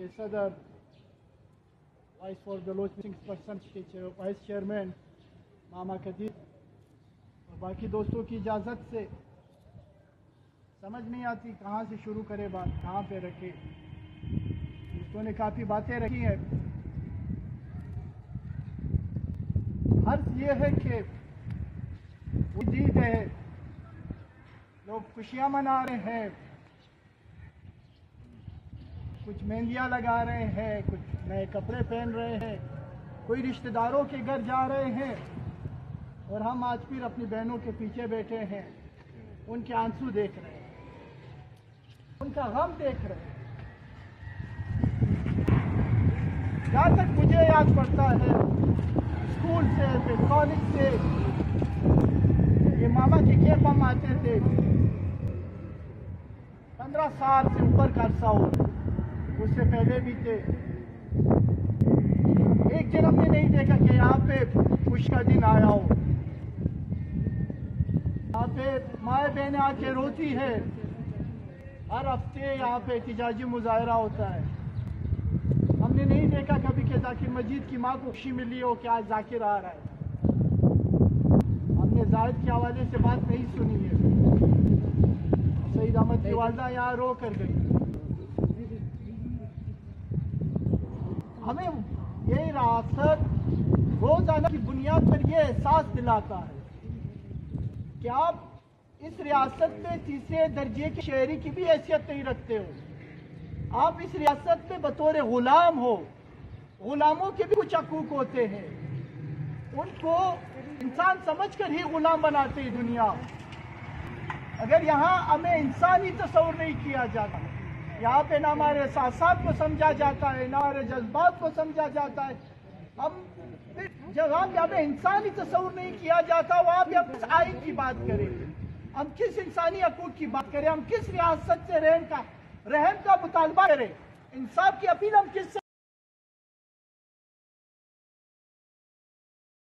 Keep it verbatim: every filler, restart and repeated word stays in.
के सदर, voice for Balochistan person के वाइस चेयरमैन मामा कदीर और बाकी दोस्तों की इजाज़त से समझ नहीं आती कहाँ से शुरू करे बात, कहाँ पे रखे। दोस्तों ने काफ़ी बातें रखी हैं। अर्थ ये है कि वो ईद है, लोग खुशियाँ मना रहे हैं, कुछ मेहंदियाँ लगा रहे हैं, कुछ नए कपड़े पहन रहे हैं, कोई रिश्तेदारों के घर जा रहे हैं और हम आज फिर अपनी बहनों के पीछे बैठे हैं, उनके आंसू देख रहे हैं, उनका गम देख रहे हैं। जहाँ तक मुझे याद पड़ता है, स्कूल से फिर कॉलेज से ये मामा के कैंप हम आते थे, पंद्रह साल से ऊपर का अरसा हो, उससे पहले भी थे। एक दिन हमने नहीं देखा कि यहाँ पे खुश का दिन आया हो, यहाँ पे माए बहनें आके रोती है, हर हफ्ते यहाँ पे एहतजाजी मुजाहरा होता है। हमने नहीं देखा कभी कि जाकिर मजीद की माँ को खुशी मिली हो कि आज जाकिर आ रहा है। हमने जाहिद के हवाले से बात नहीं सुनी है। सईद अहमद की वालदा यहाँ रो कर गई। हमें ये रियासत रोजाना की बुनियाद पर यह एहसास दिलाता है कि आप इस रियासत में तीसरे दर्जे के शहरी की भी हैसियत नहीं रखते हो। आप इस रियासत में बतौर गुलाम हो। गुलामों के भी कुछ हकूक होते हैं, उनको इंसान समझकर ही गुलाम बनाते हैं दुनिया। अगर यहाँ हमें इंसानी तस्वुर नहीं किया जाता, यहाँ पे ना हमारे एहसासात को समझा जाता है, ना हमारे जज्बात को समझा जाता है, हम जब आप यहाँ पे इंसानी तस्वुर नहीं किया जाता, वहाँ पे हम किस आइन की बात करें, हम किस इंसानी हकूक की बात करें, हम किस रियासत से रहम का रहम का मुतालबा करें, इंसाफ की अपील हम किस